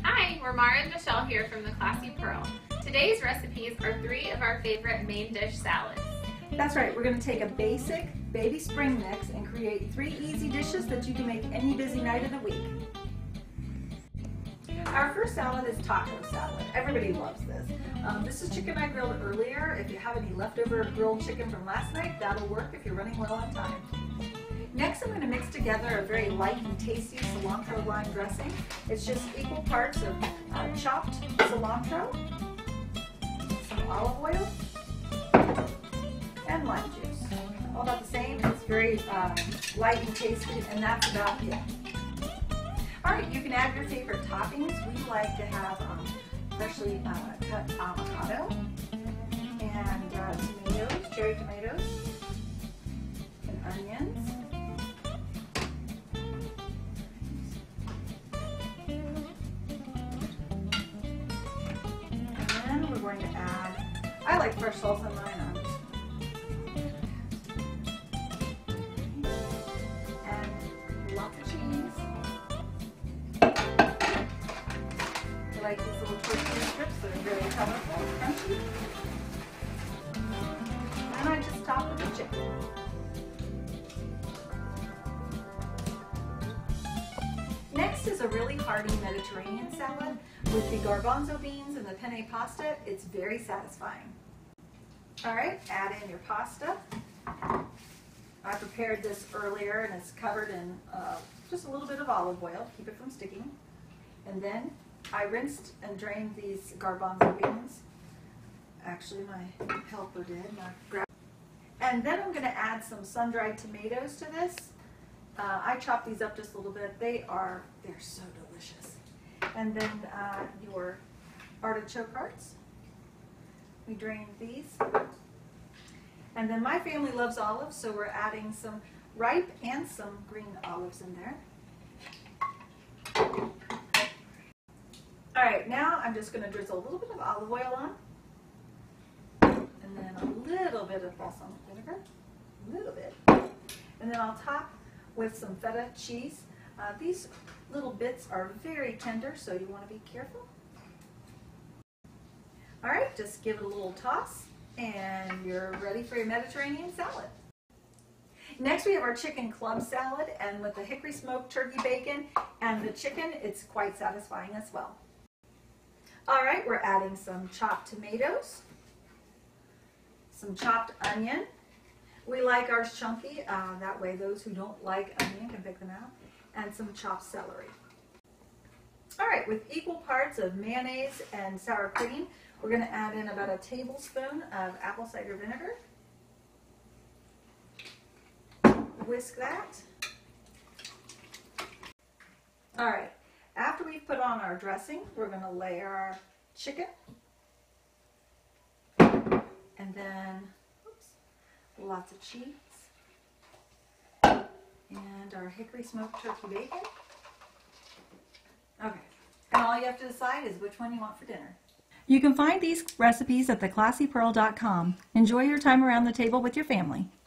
Hi, we're Mara and Michelle here from the Classy Pearl. Today's recipes are 3 of our favorite main dish salads. That's right, we're going to take a basic baby spring mix and create 3 easy dishes that you can make any busy night of the week. Our first salad is taco salad. Everybody loves this. This is chicken I grilled earlier. If you have any leftover grilled chicken from last night, that'll work if you're running low on time. Next, I'm going to mix together a very light and tasty cilantro lime dressing. It's just equal parts of chopped cilantro, some olive oil, and lime juice. All about the same. It's very light and tasty, and that's about it. All right, you can add your favorite toppings. We like to have freshly cut avocado and tomatoes, cherry tomatoes, and onions. And then we're going to add, I like fresh salsa in mine. And lots of cheese. I like these little tortilla strips that are very colorful and crunchy. And I just top with the chicken. Next is a really hearty Mediterranean salad with the garbanzo beans and the penne pasta. It's very satisfying. All right, add in your pasta. I prepared this earlier and it's covered in just a little bit of olive oil to keep it from sticking. And then I rinsed and drained these garbanzo beans. Actually, my helper did. And then I'm going to add some sun-dried tomatoes to this. I chopped these up just a little bit. They're so delicious. And then your artichoke hearts. We drained these. And then my family loves olives, so we're adding some ripe and some green olives in there. All right, now I'm just going to drizzle a little bit of olive oil on, and then a little bit of balsamic vinegar, a little bit. And then I'll top with some feta cheese. These little bits are very tender, so you want to be careful. All right, just give it a little toss, and you're ready for your Mediterranean salad. Next, we have our chicken club salad, and with the hickory smoked turkey bacon and the chicken, it's quite satisfying as well. All right, we're adding some chopped tomatoes, some chopped onion. We like ours chunky, that way those who don't like onion can pick them out, and some chopped celery. All right, with equal parts of mayonnaise and sour cream, we're going to add in about a tablespoon of apple cider vinegar. Whisk that. All right. After we've put on our dressing, we're going to layer our chicken, and then lots of cheese, and our hickory smoked turkey bacon. Okay, and all you have to decide is which one you want for dinner. You can find these recipes at theclassypearl.com. Enjoy your time around the table with your family.